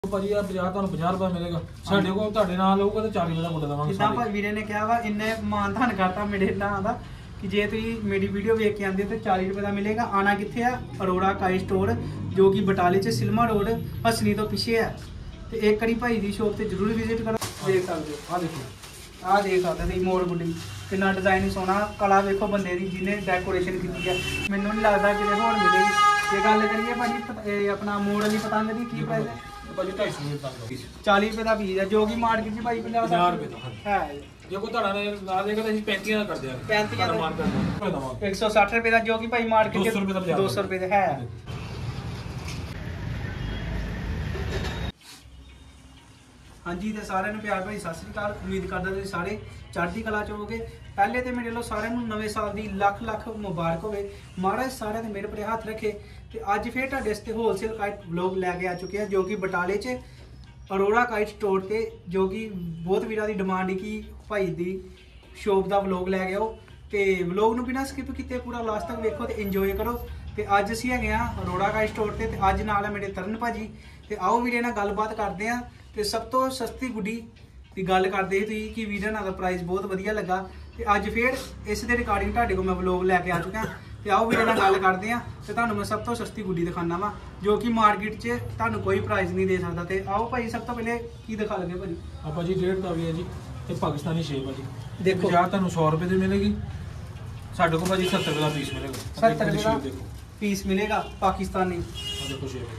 ਭਾਜੀ ਆ 50 ਤੁਹਾਨੂੰ 50 ਰੁਪਏ ਮਿਲੇਗਾ। ਸਾਡੇ ਕੋਲ ਤੁਹਾਡੇ ਨਾਲ ਹੋਊਗਾ ਤਾਂ 40 ਰੁਪਏ ਦਾ ਮੁੱਲ ਦੇਵਾਂਗੇ। ਜਿੱਦਾਂ ਭਾਈ ਵੀਰੇ ਨੇ ਕਿਹਾ ਵਾ ਇੰਨੇ ਮਾਨਤਾਨ ਕਰਤਾ ਮੇਰੇ ਨਾਂ ਦਾ ਕਿ ਜੇ ਤੁਸੀਂ ਮੇਰੀ ਵੀਡੀਓ ਵੇਖ ਕੇ ਆਂਦੇ ਹੋ ਤਾਂ 40 ਰੁਪਏ ਦਾ ਮਿਲੇਗਾ। ਆਣਾ ਕਿੱਥੇ ਆ? ਅਰੋੜਾ ਕਾਈ ਸਟੋਰ ਜੋ ਕਿ ਬਟਾਲੇ 'ਚ ਸਿਲਮਾ ਰੋਡ ਹਸਨੀ ਤੋਂ ਪਿੱਛੇ ਹੈ। ਤੇ ਇੱਕ ਵਾਰੀ ਭਾਈ ਦੀ ਸ਼ੋਪ ਤੇ ਜ਼ਰੂਰ ਵਿਜ਼ਿਟ ਕਰੋ। ਦੇਖ ਸਕਦੇ ਹੋ, ਆਹ ਦੇਖ ਸਕਦੇ ਤੁਸੀਂ ਮੋੜ ਗੁੱਡੀ ਕਿੰਨਾ ਡਿਜ਼ਾਈਨ ਸੋਹਣਾ, ਕਲਾ ਵੇਖੋ ਬੰਦੇ ਦੀ ਜਿਹਨੇ ਡੈਕੋਰੇਸ਼ਨ ਕੀਤੀ ਹੈ। ਮੈਨੂੰ ਨਹੀਂ ਲੱਗਦਾ ਕਿਤੇ ਹੋਰ ਮਿਲੇਗੀ। ਜੇ ਗੱਲ ਕਰੀਏ ਭਾਜੀ ਆਪਣਾ ਮੋੜ ਵਾਲੀ ਪਤੰਗ ਦੀ ਕੀ ਪ੍ਰਾਈਸ ਹੈ? ਭਾਜੀ 250 ਰੁਪਏ ਦਾ 40 ਰੁਪਏ ਦਾ ਪੀਸ ਹੈ ਜੋ ਕਿ ਮਾਰਕੀਟ 'ਚ ਭਾਈ 50 ਰੁਪਏ ਦਾ ਹੈ। ਜੇ ਕੋਈ ਤੁਹਾਡਾ ਨਾ ਦੇਗਾ ਤਾਂ ਅਸੀਂ 35 ਦਾ ਕਰ ਦਿਆਂਗੇ। 35 ਦਾ ਮਾਰ ਕਰ ਦਵਾਂਗੇ। 160 ਰੁਪਏ ਦਾ ਜੋ ਕਿ ਭਾਈ ਮਾਰਕੀਟ 'ਚ 200 ਰੁਪਏ ਦਾ ਹੈ। ਹਾਂਜੀ ਤੇ ਸਾਰਿਆਂ ਨੂੰ ਪਿਆਰ ਭਰੀ ਸਤਿ ਸ੍ਰੀ ਅਕਾਲ। ਉਮੀਦ ਕਰਦਾ ਤੁਸੀਂ ਸਾਰੇ ਚੜ੍ਹਦੀ ਕਲਾ 'ਚ ਹੋਵੋਗੇ। ਪਹਿਲੇ ਤੇ ਮੇਰੇ ਵੱਲੋਂ ਸਾਰਿਆਂ ਨੂੰ ਨਵੇਂ ਸਾਲ ਦੀ ਲੱਖ ਲੱਖ ਮੁਬਾਰਕ ਹੋਵੇ। ਮਹਾਰਾਜ ਸਾਰਿਆਂ ਦੇ ਮੇਰੇ ਪਰੇ ਹੱਥ ਰੱਖੇ। ਤੇ ਅੱਜ ਫੇਰ ਤੁਹਾਡੇ ਵਾਸਤੇ ਹੋਲਸੇਲ ਕਾਈਟ ਵਲੌਗ ਲੈ ਕੇ ਆ ਚੁੱਕੇ ਆ ਜੋ ਕਿ ਬਟਾਲੇ 'ਚ ਅਰੋੜਾ ਕਾਈਟ ਸਟੋਰ ਤੇ ਜੋ ਕਿ ਬਹੁਤ ਵੀਰਾਂ ਦੀ ਡਿਮਾਂਡ ਹੈ ਕਿ ਭਾਈ ਦੀ ਸ਼ੋਪ ਦਾ ਵਲੌਗ ਲੈ ਕੇ ਆਓ। ਤੇ ਵਲੌਗ ਨੂੰ ਬਿਨਾਂ ਸਕਿਪ ਕੀਤੇ ਪੂਰਾ ਲਾਸਟ ਤੱਕ ਵੇਖੋ ਤੇ ਇੰਜੋਏ ਕਰੋ। ਤੇ ਅੱਜ ਅਸੀਂ ਹੈਗੇ ਆ ਅਰੋੜਾ ਕਾਈਟ ਸਟੋਰ ਤੇ ਅੱਜ ਨਾਲ ਹੈ ਮੇਰੇ ਤਰਨ ਭਾਜੀ। ਤੇ ਆਓ ਵੀਰੇ ਨਾਲ ਗੱਲਬਾਤ ਕਰਦੇ ਆ। ਤੇ ਸਭ ਤੋਂ ਸਸਤੀ ਗੁੱਡੀ ਦੀ ਗੱਲ ਕਰਦੇ ਸੀ ਤੁਸੀਂ ਕਿ ਵੀਡੀਓ ਨਾਲ ਦਾ ਪ੍ਰਾਈਸ ਬਹੁਤ ਵਧੀਆ ਲੱਗਾ। ਤੇ ਅੱਜ ਫੇਰ ਇਸ ਦੇ ਰਿਕਾਰਡਿੰਗ ਤੁਹਾਡੇ ਕੋਲ ਮੈਂ ਵਲੌਗ ਲੈ ਕੇ ਆ ਚੁੱਕਾ। ਤੇ ਆਓ ਵੀਡੀਓ ਨਾਲ ਗੱਲ ਕਰਦੇ ਆ ਤੇ ਤੁਹਾਨੂੰ ਮੈਂ ਸਭ ਤੋਂ ਸਸਤੀ ਗੁੱਡੀ ਦਿਖਾਣਾ ਵਾ ਜੋ ਕਿ ਮਾਰਕੀਟ 'ਚ ਤੁਹਾਨੂੰ ਕੋਈ ਪ੍ਰਾਈਸ ਨਹੀਂ ਦੇ ਸਕਦਾ। ਤੇ ਆਓ ਭਾਈ ਸਭ ਤੋਂ ਪਹਿਲੇ ਕੀ ਦਿਖਾ ਲਗੇ ਭਾਜੀ? ਆਪਾਂ ਜੀ 1.5 ਦਾ ਵੀ ਹੈ ਜੀ। ਇਹ ਪਾਕਿਸਤਾਨੀ ਸ਼ੇਪ ਹੈ ਜੀ। ਦੇਖੋ ਬਾਜ਼ਾਰ ਤੁਹਾਨੂੰ 100 ਰੁਪਏ ਦੀ ਮਿਲੇਗੀ। ਸਾਡੇ ਕੋਲ ਭਾਜੀ 70 ਰੁਪਏ ਦਾ ਪੀਸ ਮਿਲੇਗਾ। 70 ਰੁਪਏ ਦਾ ਪੀਸ ਮਿਲੇਗਾ ਪਾਕਿਸਤਾਨੀ। ਆ ਦੇਖੋ ਸ਼ੇਪ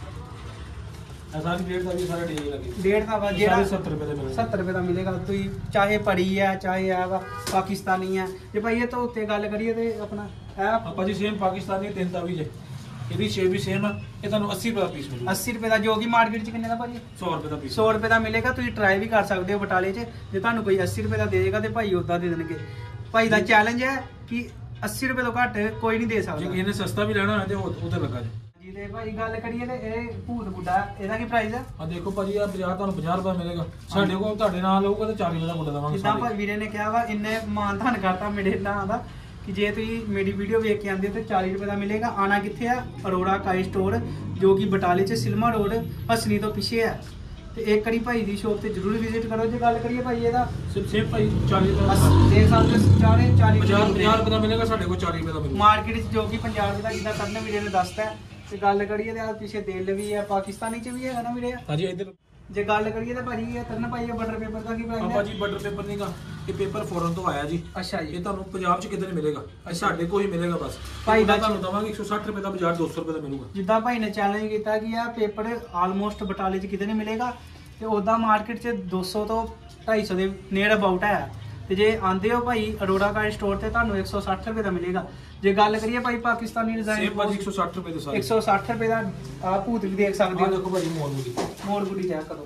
ਸਾਰੀ 1.5 ਦਾ ਵੀ ਸਾਰਾ ਡੀਲ ਲੱਗੀ। 1.5 ਦਾ ਵਾ ਜਿਹੜਾ 70 ਰੁਪਏ ਦਾ ਮਿਲੇਗਾ। 70 ਰੁਪਏ ਦਾ ਮਿਲੇਗਾ। ਤੁਸੀਂ ਚਾਹੇ ਪੜੀ ਹੈ ਚਾਹੇ ਆ ਵਾ ਪਾਕਿਸਤਾਨੀ ਹੈ। ਜੇ ਭਾਈ ਇਹ ਤੋਂ ਉੱਤੇ ਗੱਲ ਕਰੀਏ ਤੇ ਆਪਣਾ ਆਪਾਂ ਜੀ ਸੇਮ ਪਾਕਿਸਤਾਨੀ 3 ਦਾ ਵੀ ਜੇ ਇਹਦੀ ਸ਼ੇਪ ਵੀ ਸੇਮ ਆ। ਇਹ ਤੁਹਾਨੂੰ 80 ਰੁਪਏ ਦਾ ਪੀਸ ਮਿਲੇਗਾ। 80 ਰੁਪਏ ਦਾ ਜੋ ਕਿ ਮਾਰਕੀਟ 'ਚ ਕਿੰਨੇ ਦਾ ਭਾਜੀ? 100 ਰੁਪਏ ਦਾ ਪੀਸ। 100 ਰੁਪਏ ਦਾ ਮਿਲੇਗਾ। ਤੁਸੀਂ ਟਰਾਈ ਵੀ ਕਰ ਸਕਦੇ ਹੋ ਬਟਾਲੇ 'ਚ। ਜੇ ਤੁਹਾਨੂੰ ਕੋਈ 80 ਰੁਪਏ ਦਾ ਦੇਗਾ ਤੇ ਭਾਈ ਉਦਾਂ ਦੇ ਦੇਣਗੇ। ਭਾਈ ਦਾ ਚੈਲੰਜ ਹੈ ਕਿ 80 ਰੁਪਏ ਤੋਂ ਘੱਟ ਕੋਈ ਨਹੀਂ ਦੇ ਸਕਦਾ। ਜੇ ਇਹਨੇ ਸਸਤਾ ਵੀ ਲੈਣਾ ਹੋਵੇ ਤੇ ਉਹ ਤੇ ਲੱਗਾ ਜੀ। ਤੇ ਭਾਈ ਗੱਲ ਕਰੀਏ ਤੇ ਇਹ ਭੂਤ ਗੁੱਡਾ ਇਹਦਾ ਕੀ ਪ੍ਰਾਈਸ ਹੈ? ਆ ਦੇਖੋ ਭਾਜੀ ਆ 50 ਤੁਹਾਨੂੰ 50 ਰੁਪਏ ਮਿਲੇਗਾ। ਸਾਡੇ ਕੋਲ ਤੁਹਾਡੇ ਨਾਲ ਹੋਊਗਾ ਤਾਂ 40 ਰੁਪਏ ਦਾ ਮੁੱਲ ਦੇਵਾਂਗੇ। ਜਿੱਦਾਂ ਭਾਈ ਵੀਰੇ ਨੇ ਕਿਹਾ ਵਾ ਇੰਨੇ ਮਾਨਤਾਨ ਕਰਤਾ ਮੇਰੇ ਨਾਂ ਦਾ ਕਿ ਜੇ ਤੁਸੀਂ ਮੇਰੀ ਵੀਡੀਓ ਵੇਖ ਕੇ ਆਂਦੇ ਹੋ ਤਾਂ 40 ਰੁਪਏ ਦਾ ਮਿਲੇਗਾ। ਆਣਾ ਕਿੱਥੇ ਆ? ਅਰੋੜਾ ਕਾਈ ਸਟੋਰ ਜੋ ਕਿ ਬਟਾਲੇ 'ਚ ਸਿਲਮਾ ਰੋਡ ਹਸਨੀ ਤੋਂ ਪਿੱਛੇ ਹੈ। ਤੇ ਇੱਕ ਵਾਰੀ ਭਾਈ ਦੀ ਸ਼ੋਪ ਤੇ ਜ਼ਰੂਰ ਵਿਜ਼ਿਟ ਕਰੋ। ਜੇ ਗੱਲ ਕਰੀਏ ਭਾਈ ਇਹਦਾ ਸੇਮ ਭਾਈ 40 ਰੁਪਏ ਦੇਖ ਸਕਦੇ ਹੋ। 50 ਰੁਪਏ ਦਾ ਮਿਲੇਗਾ। ਸਾਡੇ ਕੋਲ 40 ਰੁਪਏ ਦਾ ਮਿਲੇਗਾ ਮਾਰਕੀਟ 'ਚ ਜੋ ਕਿ 50 ਰੁਪਏ ਦਾ ਜਿੱਦਾਂ ਕਰਨ ਵੀਰੇ ਨੇ ਦੱਸਤਾ। ਤੇ ਗੱਲ ਕਰੀਏ ਤੇ ਆ ਪਿੱਛੇ ਦਿਲ ਵੀ ਹੈ ਪਾਕਿਸਤਾਨੀ 'ਚ ਵੀ ਹੈਗਾ ਨਾ ਵੀਰੇ। ਹਾਂਜੀ ਇੱਧਰ ਜੇ ਗੱਲ ਕਰੀਏ ਤਾਂ ਭਾਜੀ ਇਹ ਤਰਨ ਭਾਈ ਬਟਰ ਪੇਪਰ ਦਾ ਕੀ ਪ੍ਰਾਈਸ ਹੈ? ਭਾਜੀ ਬਟਰ ਪੇਪਰ ਨਹੀਂਗਾ, ਇਹ ਪੇਪਰ ਫੋਰਨ ਤੋਂ ਆਇਆ ਜੀ। ਅੱਛਾ ਜੀ। ਇਹ ਤੁਹਾਨੂੰ ਪੰਜਾਬ 'ਚ ਕਿਤੇ ਨਹੀਂ ਮਿਲੇਗਾ। ਸਾਡੇ ਕੋਲ ਹੀ ਮਿਲੇਗਾ ਬਸ। ਭਾਈ ਦਾ ਤੁਹਾਨੂੰ ਦਵਾਂਗੇ 160 ਰੁਪਏ ਦਾ, ਬਾਜ਼ਾਰ 200 ਰੁਪਏ ਦਾ ਮਿਲੂਗਾ। ਜਿੱਦਾਂ ਭਾਈ ਨੇ ਚੈਲੰਜ ਕੀਤਾ ਕਿ ਆ ਪੇਪਰ ਆਲਮੋਸਟ ਬਟਾਲੇ 'ਚ ਕਿਤੇ ਨਹੀਂ ਮਿਲੇਗਾ ਤੇ ਉਦਾਂ ਮਾਰਕੀਟ 'ਚ 200 ਤੋਂ 250 ਦੇ ਨੀਅਰ ਅਬਾਊਟ ਹੈ। ਤੇ ਜੇ ਆਂਦੇ ਹੋ ਭਾਈ ਅਰੋੜਾ ਕਾਈ ਸਟੋਰ ਤੇ ਤੁਹਾਨੂੰ 160 ਰੁਪਏ ਦਾ ਮਿਲੇਗਾ। ਜੇ ਗੱਲ ਕਰੀਏ ਭਾਈ ਪਾਕਿਸਤਾਨੀ ਡਿਜ਼ਾਈਨ ਸੇਮ ਭਾਜੀ 160 ਰੁਪਏ ਦੇ ਸਾਰੇ। 160 ਰੁਪਏ ਦਾ ਆ ਭੂਤ ਵੀ ਦੇਖ ਸਕਦੇ ਹੋ। ਦੇਖੋ ਭਾਜੀ ਮੋੜ ਗੁੱਡੀ ਚੈੱਕ ਕਰੋ।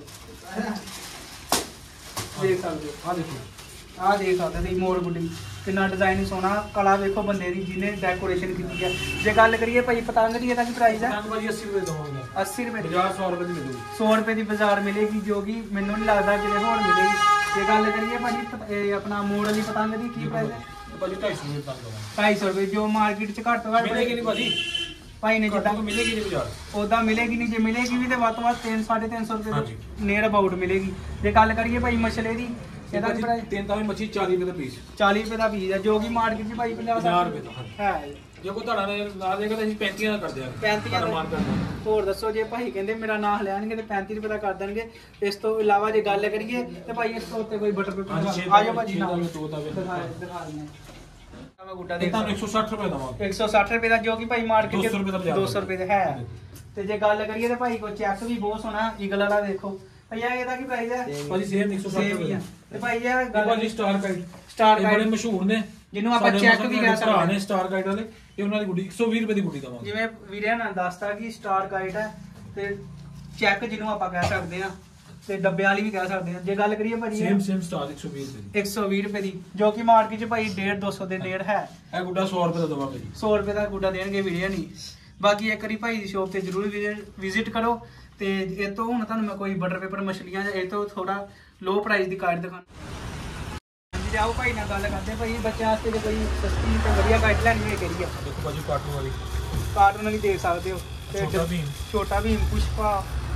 ਦੇਖ ਸਕਦੇ ਹੋ। ਆ ਦੇਖੋ ਆ ਦੇਖ ਸਕਦੇ ਤੁਸੀਂ ਮੋੜ ਗੁੱਡੀ ਕਿੰਨਾ ਡਿਜ਼ਾਈਨ ਸੋਹਣਾ, ਕਲਾ ਵੇਖੋ ਬੰਦੇ ਦੀ ਜਿਹਨੇ ਡੈਕੋਰੇਸ਼ਨ ਕੀਤੀ ਹੈ। ਜੇ ਗੱਲ ਕਰੀਏ ਭਾਈ ਪਤੰਗ ਦੀ ਇਹਦਾ ਕੀ ਪ੍ਰਾਈਸ ਹੈ? ਪਤੰਗ ਭਾਜੀ 80 ਰੁਪਏ ਦਵਾਂਗੇ। 80 ਰੁਪਏ ਦੀ ਬਾਜ਼ਾਰ 100 ਰੁਪਏ ਦੀ ਮਿਲੂਗੀ। 100 ਰੁਪਏ ਦੀ ਬਾਜ਼ਾਰ ਮਿਲੇਗੀ ਜੋ ਕਿ ਮੈਨੂੰ ਨਹੀਂ ਲੱਗਦਾ ਕਿਤੇ ਹੋਰ ਮਿਲੇਗੀ। ਜੇ ਗੱਲ ਕਰੀਏ ਭਾਜੀ ਆਪਣਾ ਮੋੜ ਵਾਲੀ ਪਤੰਗ ਦੀ ਕੀ ਪ੍ਰਾਈਸ ਹੈ? ਭਾਜੀ 250 ਰੁਪਏ ਤੱਕ ਦਵਾਂਗੇ। 250 ਰੁਪਏ ਜੋ ਮਾਰਕੀਟ 'ਚ ਘੱਟ ਤੋਂ ਘੱਟ ਮਿਲੇਗੀ ਨਹੀਂ ਭਾਜੀ। ਭਾਈ ਨੇ ਜਿੱਦਾਂ ਮਿਲੇਗੀ ਨਹੀਂ ਬਾਜ਼ਾਰ ਉਦਾਂ ਮਿਲੇਗੀ ਨਹੀਂ। ਜੇ ਮਿਲੇਗੀ ਵੀ ਤੇ ਵੱਧ ਤੋਂ ਵੱਧ 300-350 ਰੁਪਏ ਨੀਅਰ ਅਬਾਊਟ ਮਿਲੇਗੀ। ਜੇ ਗੱਲ ਕਰੀਏ ਭਾਈ ਮਛਲੇ ਦੀ ਇਹਦਾ ਕੀ ਪ੍ਰਾਈਸ? ਤਿੰਨ ਤਾਂ ਵੀ ਮੱਛੀ 40 ਰੁਪਏ ਦਾ ਪੀਸ। 40 ਰੁਪਏ ਦਾ ਪੀਸ ਹੈ ਜੋ ਕਿ ਮਾਰਕੀਟ 'ਚ ਭਾਈ 50 ਰੁਪਏ ਦਾ ਹੈ। ਜੇ ਕੋਈ ਤੁਹਾਡਾ ਨਾ ਦੇਗਾ ਤਾਂ ਅਸੀਂ 35 ਦਾ ਕਰ ਦਿਆਂਗੇ। 35 ਦਾ ਮਾਰ ਕਰਨਾ। ਹੋਰ ਦੱਸੋ ਜੇ ਭਾਈ ਕਹਿੰਦੇ ਮੇਰਾ ਨਾਮ ਲੈਣਗੇ ਤੇ 35 ਰੁਪਏ ਦਾ ਕਰ ਦੇਣਗੇ। ਇਸ ਤੋਂ ਇਲਾਵਾ ਜੇ ਗੱਲ ਕਰੀਏ ਤੇ ਭਾਈ ਇਸ ਤੋਂ ਉੱਤੇ ਕੋਈ ਬਟਰ ਪੇਪਰ ਆ ਜਾਓ ਭਾਜੀ ਨਾਲ ਦਿਖਾ ਦਿੰਦੇ ਗੁੱਡਾ ਦੇ ਤੁਹਾਨੂੰ 160 ਰੁਪਏ ਦਵਾਂਗੇ। 160 ਰੁਪਏ ਦਾ ਜੋ ਕਿ ਭਾਈ ਮਾਰਕੀਟ 'ਚ 200 ਰੁਪਏ ਦਾ ਹੈ। ਤੇ ਜੇ ਗੱਲ ਕਰੀਏ ਤੇ ਭਾਈ ਕੋ ਚੈੱਕ ਵੀ ਬਹੁਤ ਸੋਹਣਾ ਈਗਲ ਵਾਲਾ ਦੇਖੋ ਭਈਆ ਇਹਦਾ ਕੀ ਪ੍ਰਾਈਸ ਹੈ? ਭਾਜੀ ਸੇਮ 160 ਰੁਪਏ। ਤੇ ਭਾਈ ਇਹ ਗੱਲ ਭਾਜੀ ਸਟਾਰ ਗਾਈਡ ਬੜੇ ਮਸ਼ਹੂਰ ਨੇ ਜਿਹਨੂੰ ਆਪਾਂ ਚੈੱਕ ਵੀ ਕਹਿ ਸਕਦੇ ਨੇ। ਸਟਾਰ ਗਾਈਡ ਵਾਲੇ ਇਹ ਉਹਨਾਂ ਦੀ ਗੁੱਡੀ 120 ਰੁਪਏ ਦੀ ਗੁੱਡੀ ਦਵਾਂਗੇ। ਜਿਵੇਂ ਵੀਰੇ ਨੇ ਦੱਸਤਾ ਕਿ ਸਟਾਰ ਗਾਈਡ ਹੈ ਤੇ ਚੈੱਕ ਜਿਹਨੂੰ ਆਪਾਂ ਕਹਿ ਸਕਦੇ ਆ ਤੇ ਡੱਬਿਆਂ ਵਾਲੀ ਵੀ ਕਹਿ ਸਕਦੇ ਆ। ਜੇ ਗੱਲ ਕਰੀਏ ਭਾਜੀ ਸੇਮ ਸਟਾਰ 120 ਰੁਪਏ ਦੀ। 120 ਰੁਪਏ ਦੀ ਜੋ ਕਿ ਮਾਰਕੀਟ 'ਚ ਭਾਈ 150-200 ਦੇ ਨੇੜ ਹੈ। ਇਹ ਗੁੱਡਾ 100 ਰੁਪਏ ਦਾ ਦਵਾਂਗੇ ਜੀ। 100 ਰੁਪਏ ਦਾ ਗੁੱਡਾ ਦੇਣਗੇ ਵੀਰੇ ਨਹੀਂ। ਬਾਕੀ ਇੱਕ ਵਾਰੀ ਭਾਈ ਦੀ ਸ਼ੋਪ ਤੇ ਜ਼ਰੂਰ ਵਿਜ਼ਿਟ ਕਰੋ। ਤੇ ਇਹ ਤੋਂ ਹੁਣ ਤੁਹਾਨੂੰ ਮੈਂ ਕੋਈ ਬਟਰ ਪੇਪਰ ਮਛਲੀਆਂ ਜਾਂ ਇਹ ਤੋਂ ਥੋੜਾ ਲੋ ਪ੍ਰਾਈਸ ਦੀ ਕਾਰਡ ਦਿਖਾਣਾ। ਹਾਂਜੀ ਜਾਓ ਭਾਈ ਨਾਲ ਗੱਲ ਕਰਦੇ ਭਾਈ ਬੱਚਿਆਂ ਵਾਸਤੇ ਜੇ ਕੋਈ ਸਸਤੀ ਤੇ ਵਧੀਆ ਕਾਰਡ ਲੈਣੀ ਹੈ ਕਿਹੜੀ ਆ? ਦੇਖੋ ਭਾਜੀ ਕਾਰਟੂਨ ਵਾਲੀ ਦੇਖ ਸਕਦੇ ਹੋ। ਛੋਟਾ ਭੀਮ, ਪੁਸ਼ਪਾ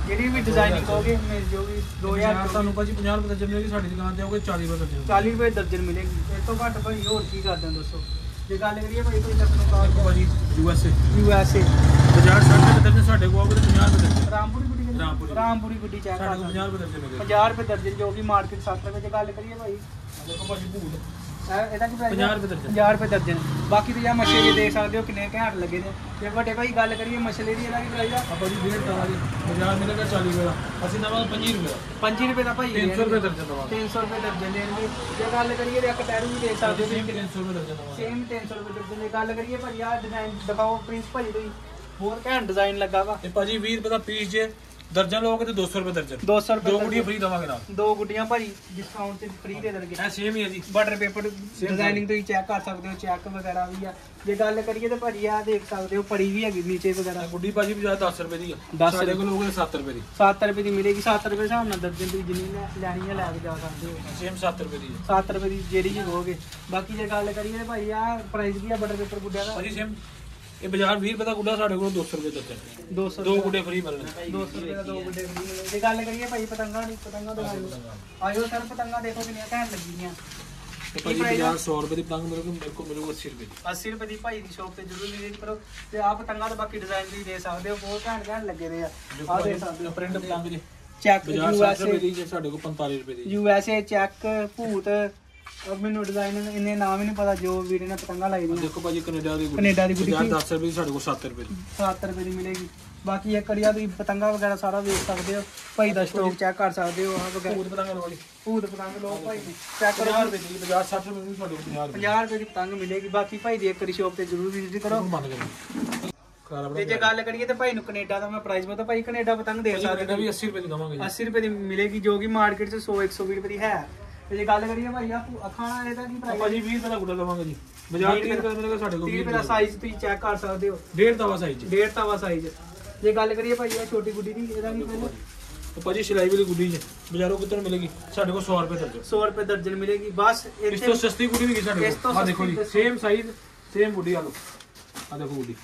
ਜਿਹੜੀ ਵੀ ਡਿਜ਼ਾਈਨਿੰਗ ਕਹੋਗੇ ਮਿਲ ਜਾਊਗੀ 2000 ਤੁਹਾਨੂੰ ਭਾਜੀ 50 ਰੁਪਏ ਦਰਜਨ ਮਿਲੇਗੀ, ਸਾਡੀ ਦੁਕਾਨ ਤੇ ਆਓਗੇ 40 ਰੁਪਏ ਦਰਜਨ। 40 ਰੁਪਏ ਦਰਜਨ ਮਿਲੇਗੀ। ਇਸ ਤੋਂ ਘੱਟ ਭਾਈ ਹੋਰ ਕੀ ਕਰਦੇ ਹੋ ਦੱਸੋ। ਜੇ ਗੱਲ ਕਰੀਏ ਭਾਈ ਕੋਈ ਤੱਕ ਨੂੰ ਕਾਲ ਭਾਜੀ USA USA ਬਾਜ਼ਾਰ 60 ਰੁਪਏ ਦਰਜਨ, ਸਾਡੇ ਕੋਲ ਆਓਗੇ 50 ਰੁਪਏ ਦਰਜਨ। ਰਾਮਪੁਰੀ ਗੁੱਡੀ ਰਾਮਪੁਰੀ ਗੁੱਡੀ ਚੈੱਕ ਸਾਡੇ ਕਰ ਕੋਲ 50 ਰੁਪਏ ਦਰਜਨ ਮਿਲੇਗਾ। 50 ਰੁਪਏ ਦਰਜਨ ਜੋ ਕਿ ਮਾਰਕੀਟ 60 ਰੁਪਏ ਚ। ਗੱਲ ਕਰੀਏ ਭਾਈ ਦੇਖੋ ਭਾਜੀ ਭੂਤ ਇਹਦਾ ਕੀ ਪ੍ਰਾਈਸ 50 ਰੁਪਏ ਦਰਜਨ। 50 ਰੁਪਏ ਦਰਜਨ। ਬਾਕੀ ਤੁਸੀਂ ਆ ਮਛਲੀ ਵੀ ਦੇਖ ਸਕਦੇ ਹੋ ਕਿੰਨੇ ਘੈਂਟ ਲੱਗੇ ਨੇ। ਤੇ ਵੱਡੇ ਭਾਈ ਗੱਲ ਕਰੀਏ ਮਛਲੀ ਦੀ, ਇਹਦਾ ਕੀ ਪ੍ਰਾਈਸ ਆ? ਆਪਾਂ ਜੀ 1.5 ਟਕਾ ਦੀ ਬਾਜ਼ਾਰ ਮਿਲੇਗਾ 40 ਰੁਪਏ ਦਾ, ਅਸੀਂ ਨਵਾਂ 25 ਰੁਪਏ ਦਾ। 5 ਰੁਪਏ ਦਾ ਭਾਈ 300 ਰੁਪਏ ਦਰਜਨ ਦਵਾਂਗੇ। 300 ਰੁਪਏ ਦਰਜਨ ਦੇਣਗੇ। ਜੇ ਗੱਲ ਕਰੀਏ ਤੇ ਇੱਕ ਟੈਰੂ ਵੀ ਦੇਖ ਸਕਦੇ ਹੋ ਸੇਮ ਤੁਸੀਂ 300 ਰੁਪਏ ਦਰਜਨ ਦਵਾਂਗੇ। ਸੇਮ 300 ਰੁਪਏ ਦਰਜਨ। ਦੀ ਗੱਲ ਕਰੀਏ ਭਾਈ ਆ ਡਿਜ਼ਾਈਨ ਦਿਖਾਓ ਪ੍ਰਿੰਸ ਭਾਈ ਤੁਸੀਂ, ਬਹੁਤ ਘੈਂਟ ਡਿਜ਼ਾਈਨ ਲੱਗਾ ਵਾ। ਇਹ ਭਾਜੀ 20 ਰੁਪਏ ਦਾ ਪੀਸ ਜੇ ਦਰਜਨ ਲਓਗੇ ਤੇ 200 ਰੁਪਏ ਦਰਜਨ। 200 ਰੁਪਏ ਦੋ ਗੁੱਡੀਆਂ ਫ੍ਰੀ ਦਵਾਂਗੇ ਨਾਲ। 2 ਗੁੱਡੀਆਂ ਭਾਈ ਡਿਸਕਾਊਂਟ ਤੇ ਫ੍ਰੀ ਦੇ ਦੇਣਗੇ। ਇਹ ਸੇਮ ਹੀ ਹੈ ਜੀ। ਬਟਰ ਪੇਪਰ ਡਿਜ਼ਾਈਨਿੰਗ ਤੁਸੀਂ ਚੈੱਕ ਕਰ ਸਕਦੇ ਹੋ, ਚੈੱਕ ਵਗੈਰਾ ਵੀ ਆ। ਜੇ ਗੱਲ ਕਰੀਏ ਤੇ ਭਾਜੀ ਆ ਦੇਖ ਸਕਦੇ ਹੋ ਪੜੀ ਵੀ ਹੈਗੀ ਨੀਚੇ ਵਗੈਰਾ। ਗੁੱਡੀ ਭਾਜੀ ਬਾਜ਼ਾਰ 10 ਰੁਪਏ ਦੀ ਆ, 10 ਸਾਡੇ ਕੋਲ ਲਓਗੇ 7 ਰੁਪਏ ਦੀ। 7 ਰੁਪਏ ਦੀ ਮਿਲੇਗੀ। 7 ਰੁਪਏ ਦੇ ਹਿਸਾਬ ਨਾਲ ਦਰਜਨ ਤੁਸੀਂ ਜਿੰਨੀ ਲੈਣੀ ਹੈ ਲੈ ਕੇ ਜਾ ਸਕਦੇ ਹੋ। ਸੇਮ 7 ਰੁਪਏ ਦੀ ਹੈ 7 ਰੁਪਏ ਦੀ ਜਿਹੜੀ ਜੀ ਹੋਗੇ। ਬਾਕੀ ਜੇ ਗੱਲ ਕਰੀਏ ਤੇ ਭਾਈ ਆ ਪ੍ਰਾਈਸ ਵੀ ਆ ਬਟਰ ਪੇਪਰ ਗੁੱਡਿਆਂ ਦਾ। ਭਾਜੀ ਸੇਮ। ਇਹ ਬਾਜ਼ਾਰ 20 ਰੁਪਏ ਦਾ ਗੁੱਡਾ, ਸਾਡੇ ਕੋਲ 200 ਰੁਪਏ ਦਰਜਨ। 200 ਦੋ ਗੁੱਡੇ ਫ੍ਰੀ ਮਿਲਣਗੇ। 200 ਰੁਪਏ ਦਾ 2 ਗੁੱਡੇ ਫ੍ਰੀ ਮਿਲਣਗੇ। ਜੇ ਗੱਲ ਕਰੀਏ ਭਾਈ ਪਤੰਗਾਂ ਦੀ, ਪਤੰਗਾਂ ਦਿਖਾਓ। ਆਇਓ ਸਰ ਪਤੰਗਾਂ ਦੇਖੋ ਕਿੰਨੀਆਂ ਘੈਂਟ ਲੱਗੀਆਂ। ਤੇ ਭਾਜੀ ਬਾਜ਼ਾਰ 100 ਰੁਪਏ ਦੀ ਪਤੰਗ ਮਿਲੂਗੀ, ਮੇਰੇ ਕੋਲ ਮਿਲੂਗੀ 80 ਰੁਪਏ ਦੀ। 80 ਰੁਪਏ ਦੀ ਭਾਈ ਦੀ ਸ਼ੌਪ ਤੇ ਜ਼ਰੂਰ ਵਿਜ਼ਿਟ ਕਰੋ। ਤੇ ਆ ਪਤੰਗਾਂ ਦੇ ਬਾਕੀ ਡਿਜ਼ਾਈਨ ਵੀ ਦੇ ਸਕਦੇ ਹੋ, ਬਹੁਤ ਘੈਂਟ ਘੈਂਟ ਲੱਗੇ ਦੇ ਆ। ਆ ਦੇਖ ਸਕਦੇ ਹੋ ਪ੍ਰਿੰਟ ਪਤੰਗ ਜੀ ਚੈੱਕ ਬਾਜ਼ਾਰ 60 ਰੁਪਏ ਦੀ ਜੇ, ਸਾਡੇ ਕੋਲ 45 ਰੁਪਏ ਦੀ। USA ਚੈੱਕ ਭੂਤ। ਮੈਨੂੰ ਡਿਜ਼ਾਈਨ ਇੰਨੇ ਨਾਮ ਹੀ ਨਹੀਂ ਪਤਾ ਜੋ ਵੀਰੇ ਨੇ ਪਤੰਗਾਂ ਲਾਈ ਦੀਆਂ। ਦੇਖੋ ਭਾਜੀ ਕੈਨੇਡਾ ਦੀ ਕੈਨੇਡਾ ਦੀ ਗੁੱਡੀ ਬਾਜ਼ਾਰ 10 ਰੁਪਏ ਦੀ, ਸਾਡੇ ਕੋਲ 7 ਰੁਪਏ ਦੀ। 7 ਰੁਪਏ ਦੀ ਮਿਲੇਗੀ। ਬਾਕੀ ਇੱਕ ਕੜੀਆ ਤੁਸੀਂ ਪਤੰਗਾਂ ਵਗੈਰਾ ਸਾਰਾ ਵੇਖ ਸਕਦੇ ਹੋ। ਭਾਈ ਦਾ ਸਟਾਕ ਚੈੱਕ ਕਰ ਸਕਦੇ ਹੋ। ਆ ਵਗੈਰਾ ਭੂਤ ਪਤੰਗ ਲਓ ਜੀ, ਭੂਤ ਪਤੰਗ ਲੋ ਭਾਈ ਨੇ ਚੈੱਕ ਕਰੋ। 50 ਰੁਪਏ ਦੀ ਬਾਜ਼ਾਰ 60 ਰੁਪਏ ਦੀ, ਸਾਡੇ ਕੋਲ 50 ਰੁਪਏ 50 ਰੁਪਏ ਦੀ ਪਤੰਗ ਮਿਲੇਗੀ। ਬਾਕੀ ਭਾਈ ਦੀ ਇੱਕ ਵਾਰੀ ਸ਼ਾਪ ਤੇ ਜ਼ਰੂਰ ਵਿਜ਼ਿਟ ਕਰੋ। ਬੰਦ ਕਰੋ। ਤੇ ਜੇ ਗੱਲ ਕਰੀਏ ਤੇ ਭਾਈ ਨੂੰ ਕੈਨੇਡਾ ਦਾ ਮੈਂ ਪ੍ਰਾਈਸ ਬਤਾ, ਭਾਈ ਕੈਨੇਡਾ ਪਤੰਗ ਦੇ ਸਕਦੇ ਵੀ 80 ਰੁਪਏ ਦੀ ਦਵਾਂਗੇ ਜੀ। 80 ਰੁਪਏ ਦੀ ਮਿਲੇਗੀ, ਜੋ ਕਿ ਮਾਰਕੀਟ 'ਚ 100 120 ਰੁਪਏ ਦੀ ਹੈ। ਤੇ ਜੇ ਗੱਲ ਕਰੀਏ ਭਾਈ ਆ ਖਾਣਾ ਇਹਦਾ ਕੀ ਪ੍ਰਾਈਸ? ਭਾਜੀ 20 ਰੁਪਏ ਦਾ ਗੁੱਡਾ ਦਵਾਂਗੇ ਜੀ, ਬਾਜ਼ਾਰ 30 ਰੁਪਏ ਮਿਲੇਗਾ, ਸਾਡੇ ਕੋਲ 30 ਰੁਪਏ ਦਾ ਸਾਈਜ਼ ਤੁਸੀਂ ਚੈੱਕ ਕਰ ਸਕਦੇ ਹੋ। 1.5 ਤਵਾ ਸਾਈਜ਼। 1.5 ਤਵਾ ਸਾਈਜ਼। ਜੇ ਗੱਲ ਕਰੀਏ ਭਾਈ ਆ ਛੋਟੀ ਗੁੱਡੀ ਦੀ, ਇਹਦਾ ਕੀ ਪ੍ਰਾਈਸ? ਉਹ ਭਾਜੀ ਸਿਲਾਈ ਵਾਲੀ ਗੁੱਡੀ ਜੀ ਬਾਜ਼ਾਰੋਂ ਕਿੱਥੇ ਮਿਲੇਗੀ, ਸਾਡੇ ਕੋਲ 100 ਰੁਪਏ ਦਰਜਨ। 100 ਰੁਪਏ ਦਰਜਨ ਮਿਲੇਗੀ ਬਸ। ਇਸ ਤੋਂ ਸਸਤੀ ਗੁੱਡੀ ਵੀ ਸਾਡੇ ਇਸ ਤੋਂ ਕੋਲ। ਆ ਦੇਖੋ ਜੀ, ਸਸਤੀ ਸੇਮ ਸਾਈਜ਼ ਸੇਮ ਗੁੱਡੀ। ਆ ਲਓ, ਆ ਦੇਖੋ ਗੁੱਡੀ,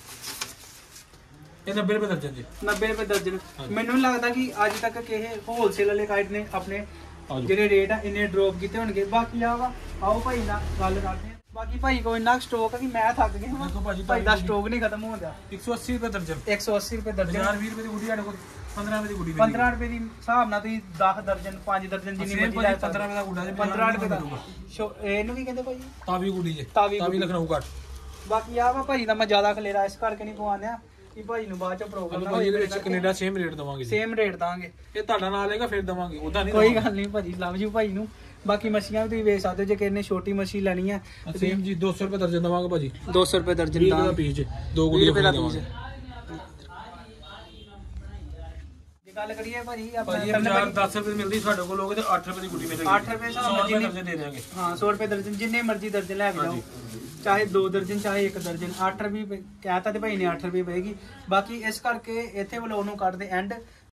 ਇਹ 90 ਰੁਪਏ ਦਰਜਨ ਜੀ। 90 ਰੁਪਏ ਦਰਜਨ। ਮੈਨੂੰ ਨਹੀਂ ਲੱਗਦਾ ਕਿ ਅੱਜ ਤੱਕ ਕਿਸੇ ਹੋਲਸੇਲ ਵਾਲੇ ਕਾਇਟ ਨੇ ਆਪਣੇ ਆਜੋ। ਜਿਹੜੇ ਰੇਟ ਆ ਇੰਨੇ ਡ੍ਰੌਪ ਕੀਤੇ ਹੋਣਗੇ। ਬਾਕੀ ਆ ਵਾ, ਆਓ ਭਾਈ ਨਾਲ ਗੱਲ ਕਰਦੇ ਆ। ਬਾਕੀ ਭਾਈ ਕੋਈ ਇੰਨਾ ਸਟਾਕ ਆ ਕਿ ਮੈਂ ਥੱਕ ਗਿਆ ਹਾਂ। ਦੇਖੋ ਭਾਜੀ, ਭਾਈ ਦਾ ਸਟਾਕ ਨਹੀਂ ਖਤਮ ਹੁੰਦਾ। 180 ਰੁਪਏ ਦਰਜਨ। 180 ਰੁਪਏ ਦਰਜਨ। ਬਾਜ਼ਾਰ 20 ਰੁਪਏ ਦੀ ਗੁੱਡੀ, ਸਾਡੇ ਕੋਲ 15 ਰੁਪਏ ਦੀ ਗੁੱਡੀ 15 ਰੁਪਏ ਦੀ ਹਿਸਾਬ ਨਾਲ ਤੁਸੀਂ 10 ਦਰਜਨ 5 ਦਰਜਨ ਜਿੰਨੀ ਮਰਜ਼ੀ ਲੈ 15 ਰੁਪਏ ਦਾ ਗੁੱਡਾ ਜੀ, 15 ਰੁਪਏ ਦਾ। ਇਹਨੂੰ ਕੀ ਕਹਿੰਦੇ ਭਾਈ? ਤਾਵੀ ਗੁੱਡੀ ਜੀ, ਤਾਵੀ ਤਾਵੀ ਲਖਨਊ ਘਾਟ। ਬਾਕੀ ਆ ਵਾ ਭਾਈ ਦਾ ਮੈਂ ਜ਼ਿਆਦਾ ਖਲੇਰਾ ਇਸ ਕਰਕੇ ਨਹੀਂ ਪਵਾਉਂਦਾ ਕਿ ਭਾਈ ਨੂੰ ਬਾਅਦ ਚ ਪ੍ਰੋਬਲਮ ਨਾ ਭਾਜੀ ਦੇ ਵਿੱਚ ਕੈਨੇਡਾ ਸੇਮ ਰੇਟ ਦਵਾਂਗੇ ਜੀ। ਸੇਮ ਰੇਟ ਦਾਂਗੇ। ਇਹ ਤੁਹਾਡਾ ਨਾਲ ਆਏਗਾ ਫਿਰ ਦਵਾਂਗੇ, ਉਦਾਂ ਨਹੀਂ ਕੋਈ ਗੱਲ ਨਹੀਂ ਭਾਜੀ, ਲਵ ਯੂ ਭਾਈ ਨੂੰ। ਬਾਕੀ ਮੱਛੀਆਂ ਵੀ ਤੁਸੀਂ ਵੇਚ ਸਕਦੇ ਹੋ, ਜੇ ਕਿਸੇ ਨੇ ਛੋਟੀ ਮੱਛੀ ਲੈਣੀ ਹੈ ਸੇਮ ਜੀ 200 ਰੁਪਏ ਦਰਜਨ ਦਵਾਂਗੇ ਭਾਜੀ। 200 ਰੁਪਏ ਦਰਜਨ 20 ਰੁਪਏ ਦਾ ਪੀਸ, ਦੋ ਗੁੱਡੀ ਰੁਪਏ ਦਾ ਦਵਾਂਗੇ। ਜੇ ਗੱਲ ਕਰੀਏ ਭਾਜੀ ਭਾਜੀ ਬਾਜ਼ਾਰ 10 ਰੁਪਏ ਦੀ ਮਿਲਦੀ, ਸਾਡੇ ਕੋਲ ਲੋਗੇ ਤੇ 8 ਰੁਪਏ ਦੀ ਗੁੱਡੀ ਮਿਲੇਗੀ। 8 ਰੁਪਏ ਹਿਸਾਬ ਨਾਲ ਜਿੰਨੇ ਦਰਜਨ ਦੇ ਦੇਵਾਂਗੇ। ਹਾਂ 100 ਰੁਪਏ ਦਰਜਨ, ਜਿੰਨੇ ਮਰਜ਼ੀ ਦਰਜਨ ਲੈ ਕੇ ਜਾਓ, ਚਾਹੇ 2 ਦਰਜਨ ਚਾਹੇ 1 ਦਰਜਨ। 8 ਰੁਪਏ ਕਹਿਤਾ ਤੇ ਭਾਈ ਨੇ 8 ਰੁਪਏ ਪਏਗੀ। ਬਾਕੀ ਇਸ ਕਰਕੇ ਇੱਥੇ ਵਲੋਗ ਨੂੰ ਕੱਢਦੇ ਐਂਡ।